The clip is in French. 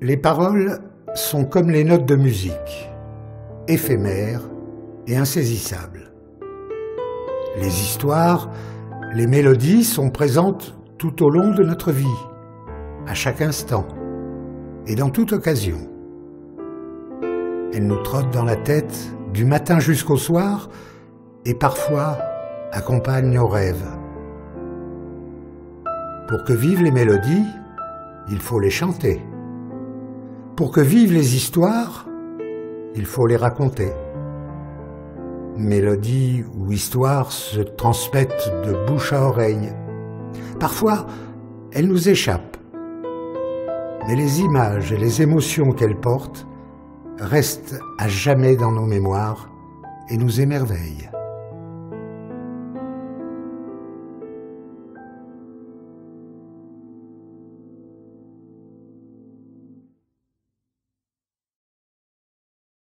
Les paroles sont comme les notes de musique, éphémères et insaisissables. Les histoires, les mélodies sont présentes tout au long de notre vie, à chaque instant et dans toute occasion. Elles nous trottent dans la tête du matin jusqu'au soir et parfois accompagnent nos rêves. Pour que vivent les mélodies, il faut les chanter. Pour que vivent les histoires, il faut les raconter. Mélodies ou histoires se transmettent de bouche à oreille. Parfois, elles nous échappent. Mais les images et les émotions qu'elles portent restent à jamais dans nos mémoires et nous émerveillent.